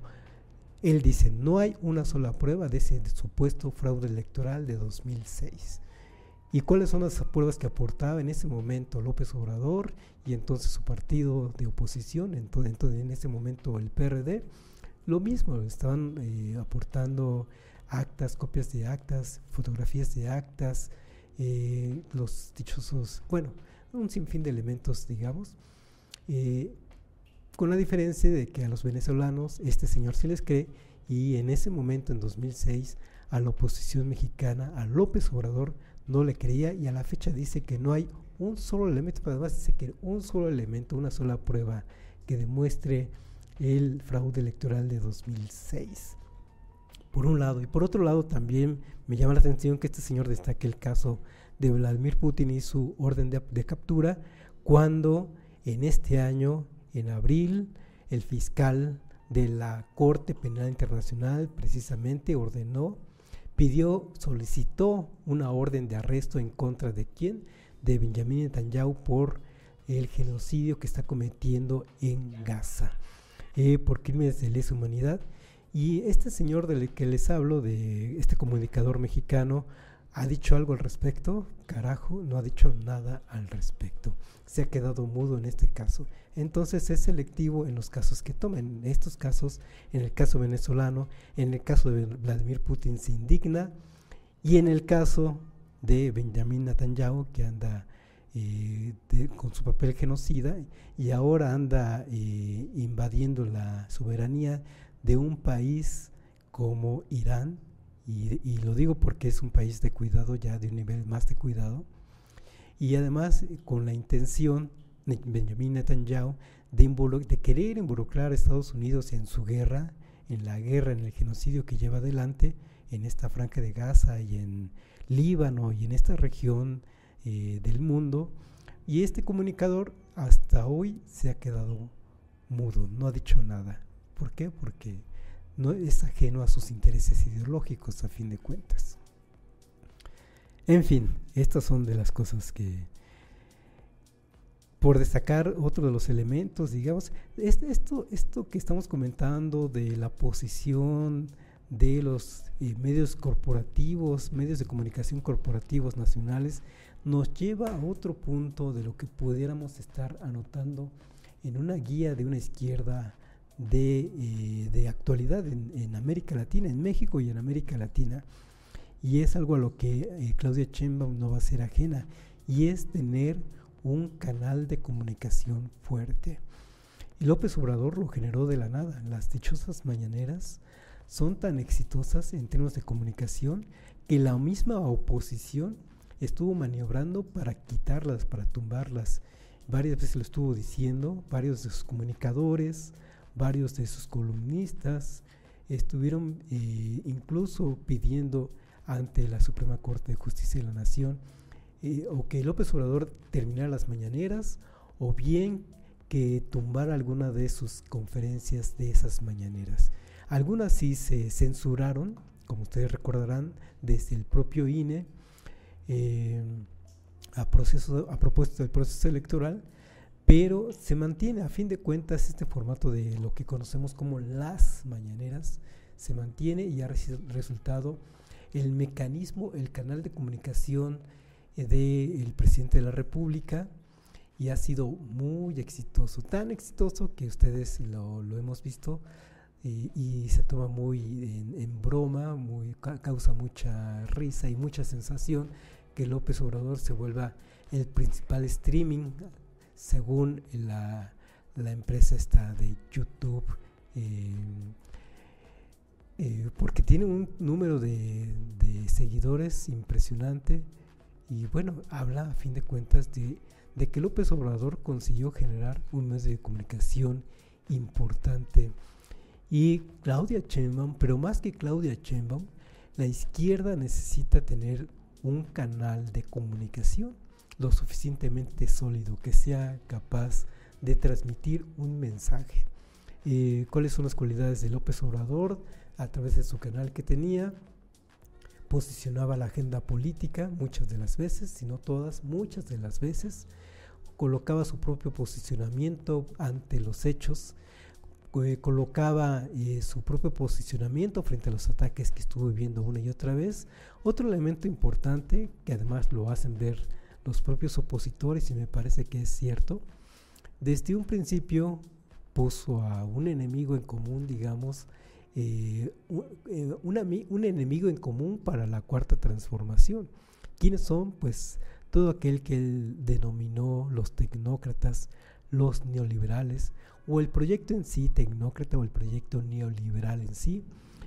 él dice, no hay una sola prueba de ese supuesto fraude electoral de dos mil seis. ¿Y cuáles son las pruebas que aportaba en ese momento López Obrador y entonces su partido de oposición, entonces, entonces en ese momento el P R D? Lo mismo, estaban eh, aportando actas, copias de actas, fotografías de actas, eh, los dichosos, bueno, un sinfín de elementos, digamos, eh, con la diferencia de que a los venezolanos este señor sí les cree, y en ese momento, en dos mil seis, a la oposición mexicana, a López Obrador, no le creía, y a la fecha dice que no hay un solo elemento, pero además dice que un solo elemento, una sola prueba que demuestre el fraude electoral de dos mil seis. Por un lado, y por otro lado también me llama la atención que este señor destaque el caso de Vladimir Putin y su orden de, de captura, cuando en este año, en abril, el fiscal de la Corte Penal Internacional precisamente ordenó, pidió, solicitó una orden de arresto en contra de ¿quién? De Benjamín Netanyahu por el genocidio que está cometiendo en Gaza, eh, por crímenes de lesa humanidad. Y este señor del que les hablo, de este comunicador mexicano, ¿ha dicho algo al respecto? Carajo, no ha dicho nada al respecto. Se ha quedado mudo en este caso. Entonces es selectivo en los casos que toma. En estos casos, en el caso venezolano, en el caso de Vladimir Putin se indigna, y en el caso de Benjamín Netanyahu, que anda eh, de, con su papel genocida, y ahora anda eh, invadiendo la soberanía de un país como Irán, y, y lo digo porque es un país de cuidado, ya de un nivel más de cuidado, y además con la intención de Benjamín Netanyahu de, de querer involucrar a Estados Unidos en su guerra, en la guerra, en el genocidio que lleva adelante en esta franja de Gaza y en Líbano y en esta región eh, del mundo. Y este comunicador hasta hoy se ha quedado mudo, no ha dicho nada. ¿Por qué? Porque no es ajeno a sus intereses ideológicos, a fin de cuentas. En fin, estas son de las cosas que, por destacar otro de los elementos, digamos, es, esto, esto que estamos comentando de la posición de los eh, medios corporativos, medios de comunicación corporativos nacionales, nos lleva a otro punto de lo que pudiéramos estar anotando en una guía de una izquierda De, eh, de actualidad en, en América Latina, en México y en América Latina, y es algo a lo que eh, Claudia Sheinbaum no va a ser ajena, y es tener un canal de comunicación fuerte. Y López Obrador lo generó de la nada. Las dichosas mañaneras son tan exitosas en términos de comunicación que la misma oposición estuvo maniobrando para quitarlas, para tumbarlas. Varias veces lo estuvo diciendo, varios de sus comunicadores, varios de sus columnistas estuvieron eh, incluso pidiendo ante la Suprema Corte de Justicia de la Nación eh, o que López Obrador terminara las mañaneras, o bien que tumbara alguna de sus conferencias de esas mañaneras. Algunas sí se censuraron, como ustedes recordarán, desde el propio I N E eh, a, proceso, a propósito del proceso electoral, pero se mantiene, a fin de cuentas, este formato de lo que conocemos como las mañaneras, se mantiene y ha resultado el mecanismo, el canal de comunicación eh, del presidente de la República, y ha sido muy exitoso, tan exitoso que ustedes lo, lo hemos visto eh, y se toma muy en, en broma, muy, ca causa mucha risa y mucha sensación que López Obrador se vuelva el principal streaming, según la, la empresa esta de YouTube, eh, eh, porque tiene un número de, de seguidores impresionante, y bueno, habla a fin de cuentas de, de que López Obrador consiguió generar un medio de comunicación importante. Y Claudia Sheinbaum, pero más que Claudia Sheinbaum, la izquierda necesita tener un canal de comunicación lo suficientemente sólido que sea capaz de transmitir un mensaje. Eh, ¿Cuáles son las cualidades de López Obrador? A través de su canal que tenía, posicionaba la agenda política muchas de las veces, si no todas, muchas de las veces, colocaba su propio posicionamiento ante los hechos, eh, colocaba eh, su propio posicionamiento frente a los ataques que estuvo viviendo una y otra vez. Otro elemento importante, que además lo hacen ver los propios opositores, y me parece que es cierto, desde un principio puso a un enemigo en común, digamos, eh, un, eh, una, un enemigo en común para la cuarta transformación. ¿Quiénes son? Pues todo aquel que él denominó los tecnócratas, los neoliberales, o el proyecto en sí tecnócrata o el proyecto neoliberal en sí.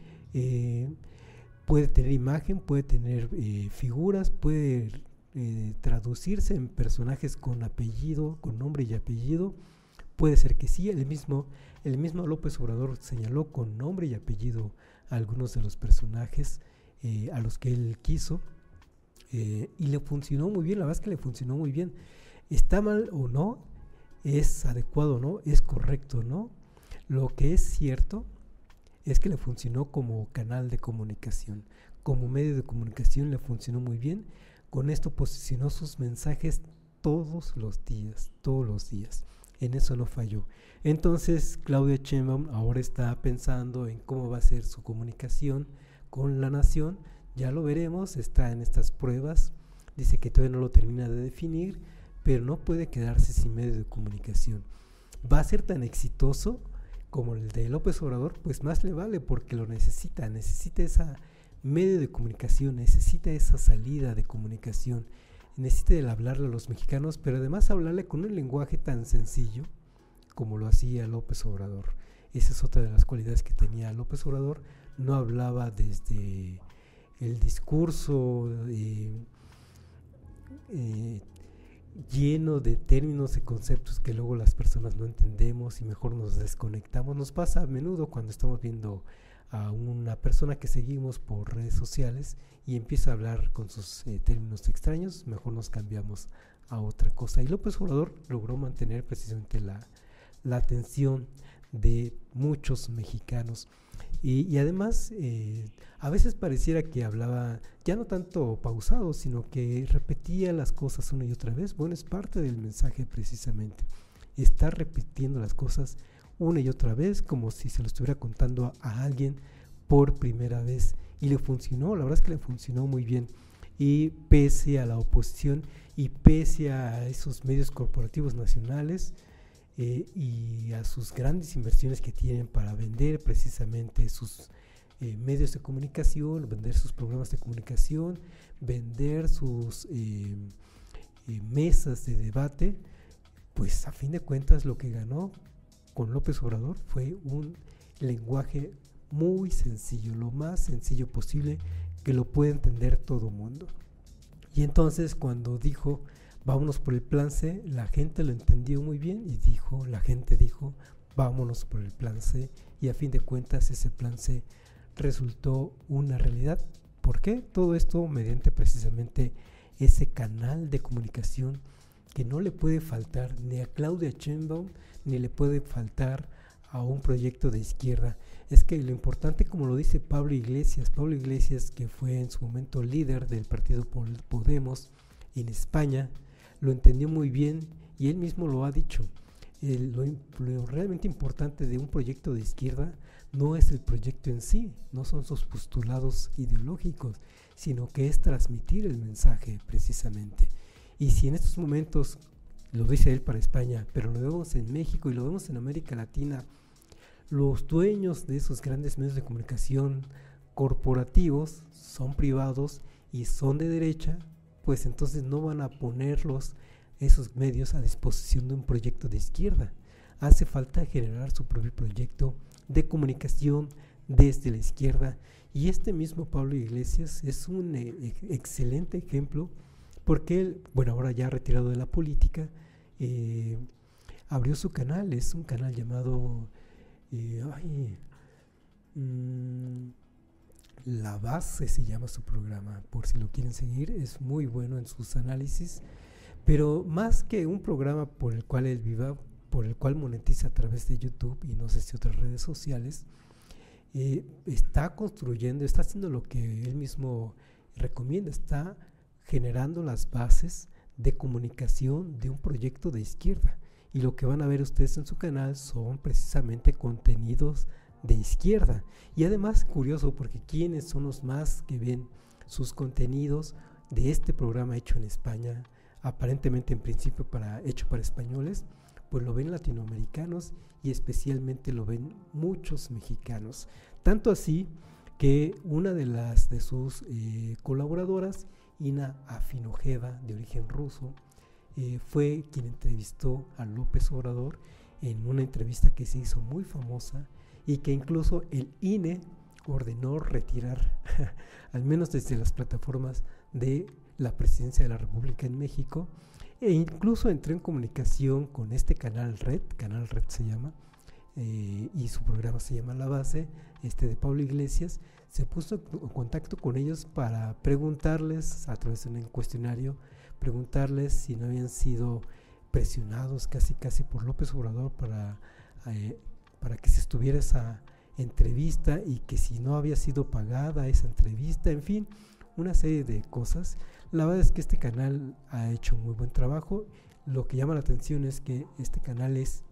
Eh, puede tener imagen, puede tener eh, figuras, puede eh, traducirse en personajes con apellido, con nombre y apellido. Puede ser que sí, el mismo, el mismo López Obrador señaló con nombre y apellido a algunos de los personajes eh, a los que él quiso, eh, y le funcionó muy bien. La verdad es que le funcionó muy bien. ¿Está mal o no? ¿Es adecuado o no? ¿Es correcto o no? Lo que es cierto es que le funcionó como canal de comunicación, como medio de comunicación le funcionó muy bien. Con esto posicionó sus mensajes todos los días, todos los días. En eso no falló. Entonces Claudia Sheinbaum ahora está pensando en cómo va a ser su comunicación con la nación. Ya lo veremos, está en estas pruebas. Dice que todavía no lo termina de definir, pero no puede quedarse sin medio de comunicación. Va a ser tan exitoso como el de López Obrador, pues más le vale, porque lo necesita, necesita esa medio de comunicación, necesita esa salida de comunicación, necesita el hablarle a los mexicanos, pero además hablarle con un lenguaje tan sencillo como lo hacía López Obrador. Esa es otra de las cualidades que tenía López Obrador. No hablaba desde el discurso eh, eh, lleno de términos y conceptos que luego las personas no entendemos y mejor nos desconectamos. Nos pasa a menudo cuando estamos viendo a una persona que seguimos por redes sociales y empieza a hablar con sus eh, términos extraños, mejor nos cambiamos a otra cosa. Y López Obrador logró mantener precisamente la, la atención de muchos mexicanos. Y, y además, eh, a veces pareciera que hablaba ya no tanto pausado, sino que repetía las cosas una y otra vez. Bueno, es parte del mensaje precisamente. Está repitiendo las cosas una y otra vez, como si se lo estuviera contando a, a alguien por primera vez. Y le funcionó, la verdad es que le funcionó muy bien. Y pese a la oposición y pese a esos medios corporativos nacionales, Eh, y a sus grandes inversiones que tienen para vender precisamente sus eh, medios de comunicación, vender sus programas de comunicación, vender sus eh, eh, mesas de debate, pues a fin de cuentas lo que ganó con López Obrador fue un lenguaje muy sencillo, lo más sencillo posible, que lo puede entender todo mundo. Y entonces cuando dijo vámonos por el plan C, la gente lo entendió muy bien y dijo, la gente dijo, vámonos por el plan C, y a fin de cuentas ese plan C resultó una realidad. ¿Por qué? Todo esto mediante precisamente ese canal de comunicación que no le puede faltar ni a Claudia Sheinbaum, ni le puede faltar a un proyecto de izquierda. Es que lo importante, como lo dice Pablo Iglesias, Pablo Iglesias, que fue en su momento líder del partido Podemos en España, lo entendió muy bien y él mismo lo ha dicho. El, lo, lo realmente importante de un proyecto de izquierda no es el proyecto en sí, no son sus postulados ideológicos, sino que es transmitir el mensaje precisamente. Y si en estos momentos, lo dice él para España, pero lo vemos en México y lo vemos en América Latina, los dueños de esos grandes medios de comunicación corporativos son privados y son de derecha, pues entonces no van a ponerlos, esos medios, a disposición de un proyecto de izquierda. Hace falta generar su propio proyecto de comunicación desde la izquierda, y este mismo Pablo Iglesias es un eh, excelente ejemplo porque él, bueno, ahora ya retirado de la política, eh, abrió su canal, es un canal llamado eh, ay, mmm, La Base se llama su programa, por si lo quieren seguir, es muy bueno en sus análisis, pero más que un programa por el cual él viva, por el cual monetiza a través de YouTube y no sé si otras redes sociales, eh, está construyendo, está haciendo lo que él mismo recomienda, está generando las bases de comunicación de un proyecto de izquierda, y lo que van a ver ustedes en su canal son precisamente contenidos de izquierda. Y además, curioso, porque ¿quiénes son los más que ven sus contenidos de este programa hecho en España, aparentemente en principio para, hecho para españoles? Pues lo ven latinoamericanos y especialmente lo ven muchos mexicanos. Tanto así que una de las de sus eh, colaboradoras, Ina Afinojeva, de origen ruso, eh, fue quien entrevistó a López Obrador en una entrevista que se hizo muy famosa y que incluso el I N E ordenó retirar, al menos desde las plataformas de la Presidencia de la República en México, e incluso entró en comunicación con este canal Red, Canal Red se llama, eh, y su programa se llama La Base, este de Pablo Iglesias. Se puso en contacto con ellos para preguntarles, a través de un cuestionario, preguntarles si no habían sido presionados casi casi por López Obrador para, eh, para que se estuviera esa entrevista, y que si no había sido pagada esa entrevista, en fin, una serie de cosas. La verdad es que este canal ha hecho muy buen trabajo. Lo que llama la atención es que este canal es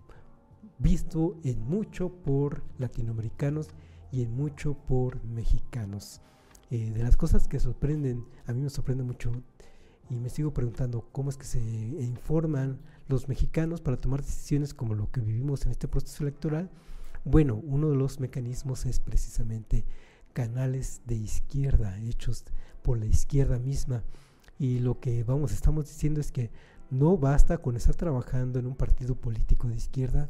visto en mucho por latinoamericanos y en mucho por mexicanos. Eh, de las cosas que sorprenden, a mí me sorprende mucho, y me sigo preguntando cómo es que se informan los mexicanos para tomar decisiones como lo que vivimos en este proceso electoral. Bueno, uno de los mecanismos es precisamente canales de izquierda, hechos por la izquierda misma. Y lo que vamos, estamos diciendo es que no basta con estar trabajando en un partido político de izquierda,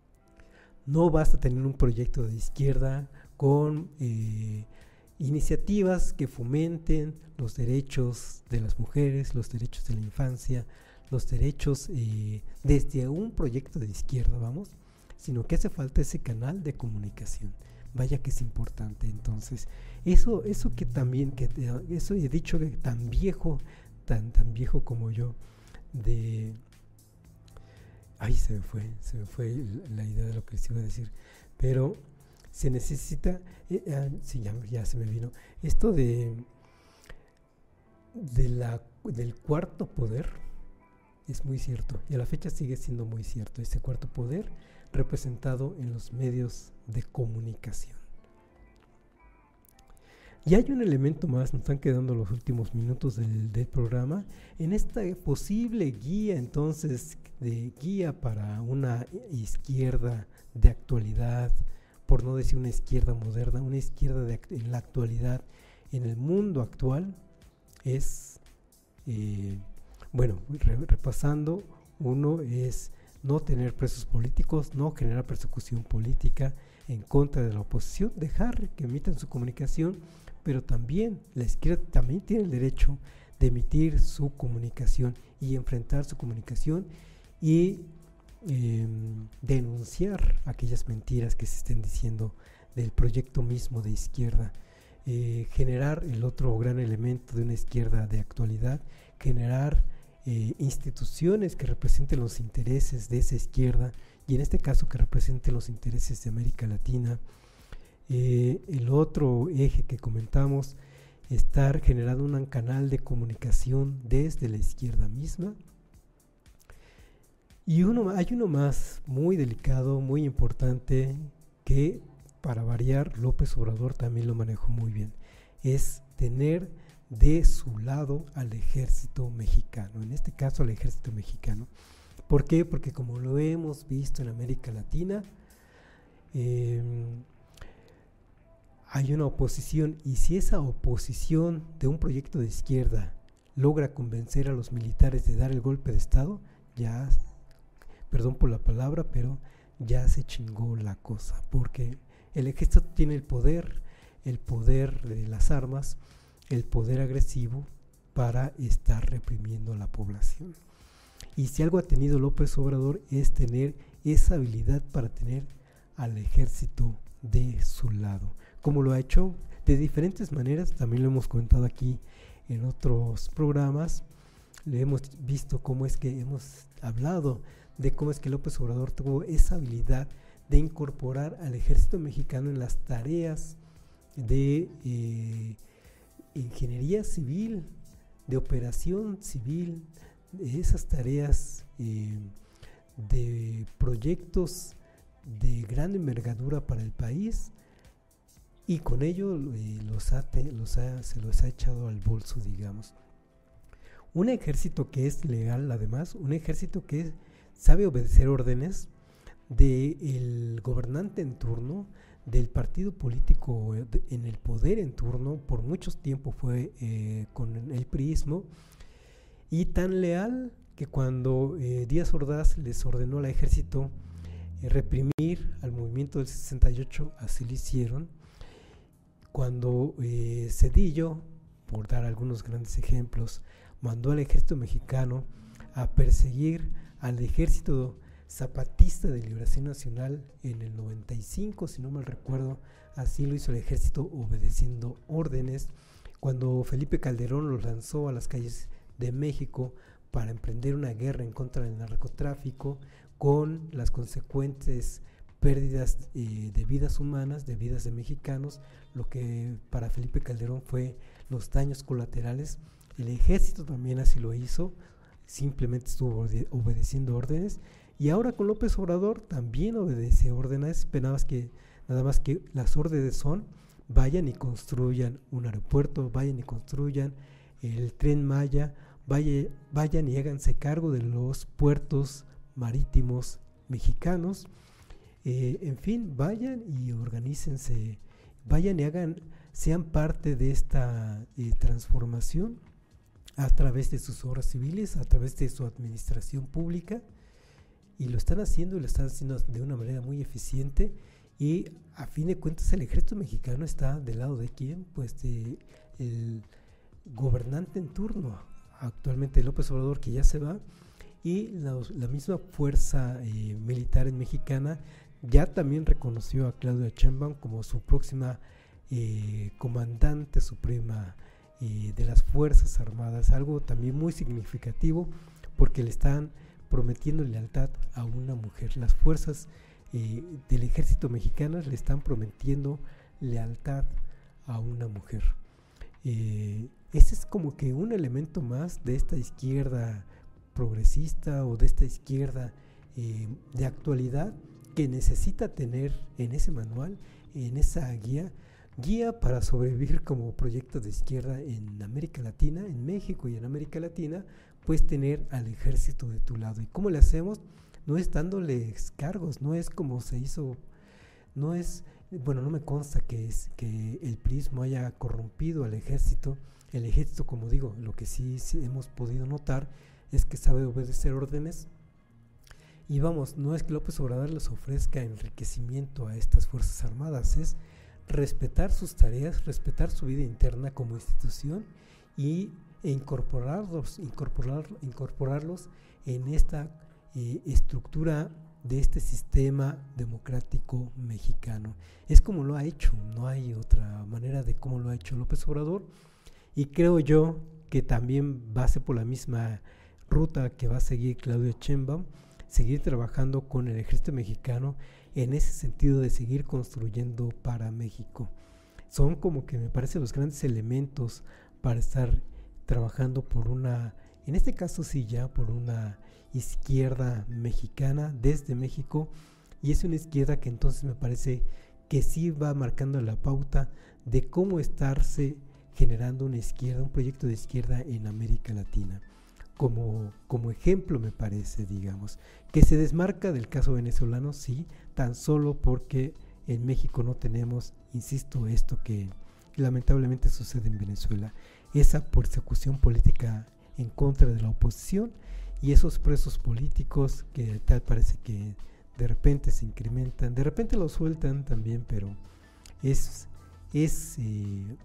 no basta tener un proyecto de izquierda con eh, iniciativas que fomenten los derechos de las mujeres, los derechos de la infancia, los derechos eh, desde un proyecto de izquierda, vamos, sino que hace falta ese canal de comunicación. Vaya que es importante. Entonces, eso, eso que también, que eso he dicho que tan viejo, tan, tan viejo como yo, de ay, se me fue, se me fue la idea de lo que les iba a decir, pero se necesita, eh, eh, sí, ya, ya se me vino, esto de, de la, del cuarto poder, es muy cierto, y a la fecha sigue siendo muy cierto, ese cuarto poder representado en los medios de comunicación. Y hay un elemento más, nos están quedando los últimos minutos del, del programa, en esta posible guía, entonces, de guía para una izquierda de actualidad, por no decir una izquierda moderna, una izquierda de, en la actualidad, en el mundo actual, es, eh, bueno, re, repasando, uno es no tener presos políticos, no generar persecución política en contra de la oposición, dejar que emitan su comunicación, pero también la izquierda también tiene el derecho de emitir su comunicación y enfrentar su comunicación y eh, denunciar aquellas mentiras que se estén diciendo del proyecto mismo de izquierda, eh, generar el otro gran elemento de una izquierda de actualidad, generar eh, instituciones que representen los intereses de esa izquierda, y en este caso que representen los intereses de América Latina. Eh, el otro eje que comentamos, estar generando un canal de comunicación desde la izquierda misma. Y uno, hay uno más muy delicado, muy importante, que para variar López Obrador también lo manejó muy bien, es tener de su lado al ejército mexicano, en este caso al ejército mexicano. ¿Por qué? Porque como lo hemos visto en América Latina, eh, hay una oposición, y si esa oposición de un proyecto de izquierda logra convencer a los militares de dar el golpe de Estado, ya, perdón por la palabra, pero ya se chingó la cosa, porque el ejército tiene el poder, el poder de las armas, el poder agresivo, para estar reprimiendo a la población. Y si algo ha tenido López Obrador es tener esa habilidad para tener al ejército de su lado. Como lo ha hecho de diferentes maneras, también lo hemos comentado aquí en otros programas, le hemos visto cómo es que hemos hablado de cómo es que López Obrador tuvo esa habilidad de incorporar al ejército mexicano en las tareas de eh, ingeniería civil, de operación civil, de esas tareas eh, de proyectos de gran envergadura para el país, y con ello eh, los ha, los ha, se los ha echado al bolso, digamos. Un ejército que es legal, además, un ejército que sabe obedecer órdenes del gobernante en turno, del partido político en el poder en turno, por mucho tiempo fue eh, con el priismo, y tan leal que cuando eh, Díaz Ordaz les ordenó al ejército eh, reprimir al movimiento del sesenta y ocho, así lo hicieron. Cuando eh, Zedillo, por dar algunos grandes ejemplos, mandó al ejército mexicano a perseguir al ejército zapatista de liberación nacional en el noventa y cinco, si no mal recuerdo, así lo hizo el ejército obedeciendo órdenes. Cuando Felipe Calderón los lanzó a las calles de México para emprender una guerra en contra del narcotráfico, con las consecuentes pérdidas eh, de vidas humanas, de vidas de mexicanos, lo que para Felipe Calderón fue los daños colaterales. El ejército también así lo hizo, simplemente estuvo obede- obedeciendo órdenes, y ahora con López Obrador también obedece órdenes, nada más que, nada más que las órdenes son: vayan y construyan un aeropuerto, vayan y construyan el Tren Maya, vaya, vayan y háganse cargo de los puertos marítimos mexicanos, eh, en fin, vayan y organícense, vayan y hagan, sean parte de esta eh, transformación a través de sus obras civiles, a través de su administración pública, y lo están haciendo y lo están haciendo de una manera muy eficiente. Y a fin de cuentas el ejército mexicano está del lado de quién, pues de el gobernante en turno, actualmente López Obrador, que ya se va, y la, la misma fuerza eh, militar mexicana ya también reconoció a Claudia Sheinbaum como su próxima eh, comandante suprema eh, de las Fuerzas Armadas, algo también muy significativo porque le están prometiendo lealtad a una mujer. Las fuerzas eh, del ejército mexicano le están prometiendo lealtad a una mujer. Eh, ese es como que un elemento más de esta izquierda progresista o de esta izquierda eh, de actualidad que necesita tener en ese manual, en esa guía, guía para sobrevivir como proyecto de izquierda en América Latina, en México y en América Latina, pues tener al ejército de tu lado. ¿Y cómo le hacemos? No es dándoles cargos, no es como se hizo, no es, bueno, no me consta que es que el priismo haya corrompido al ejército. El ejército, como digo, lo que sí, sí hemos podido notar es que sabe obedecer órdenes. Y vamos, no es que López Obrador les ofrezca enriquecimiento a estas Fuerzas Armadas, es respetar sus tareas, respetar su vida interna como institución y e incorporarlos, incorporar, incorporarlos en esta eh, estructura de este sistema democrático mexicano. Es como lo ha hecho, no hay otra manera de cómo lo ha hecho López Obrador, y creo yo que también va a ser por la misma ruta que va a seguir Claudia Sheinbaum, seguir trabajando con el ejército mexicano en ese sentido de seguir construyendo para México. Son como que me parece los grandes elementos para estar trabajando por una, en este caso sí ya por una izquierda mexicana desde México, y es una izquierda que entonces me parece que sí va marcando la pauta de cómo estarse generando una izquierda, un proyecto de izquierda en América Latina. Como, como ejemplo me parece, digamos, que se desmarca del caso venezolano, sí, tan solo porque en México no tenemos, insisto, esto que lamentablemente sucede en Venezuela, esa persecución política en contra de la oposición y esos presos políticos que tal parece que de repente se incrementan, de repente los sueltan también, pero es, es, eh,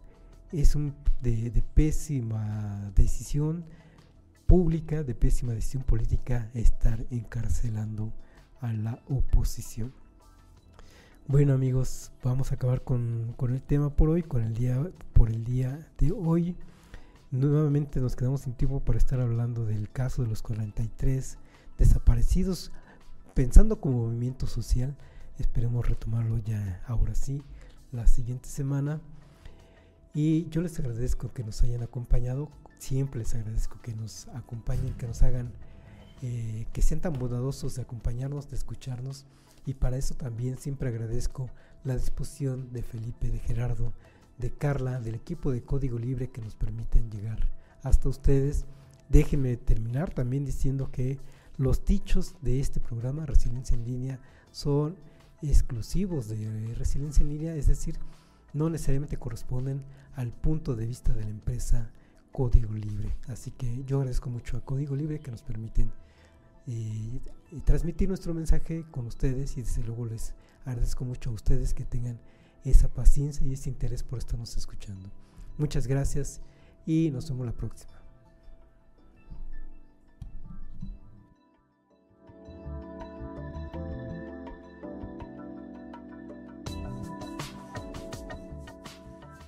es un de, de pésima decisión pública, de pésima decisión política estar encarcelando a la oposición. Bueno, amigos, vamos a acabar con, con el tema por hoy, con el día por el día de hoy. Nuevamente nos quedamos sin tiempo para estar hablando del caso de los cuarenta y tres desaparecidos, pensando como movimiento social. Esperemos retomarlo ya ahora sí, la siguiente semana. Y yo les agradezco que nos hayan acompañado. Siempre les agradezco que nos acompañen, que nos hagan, eh, que sean tan bondadosos de acompañarnos, de escucharnos. Y para eso también siempre agradezco la disposición de Felipe, de Gerardo, de Carla, del equipo de Código Libre que nos permiten llegar hasta ustedes. Déjenme terminar también diciendo que los dichos de este programa, Resiliencia en Línea, son exclusivos de Resiliencia en Línea, es decir, no necesariamente corresponden al punto de vista de la empresa Código Libre. Así que yo agradezco mucho a Código Libre que nos permiten eh, transmitir nuestro mensaje con ustedes, y desde luego les agradezco mucho a ustedes que tengan esa paciencia y ese interés por estarnos escuchando. Muchas gracias y nos vemos la próxima.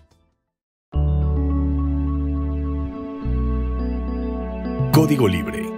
Código Libre.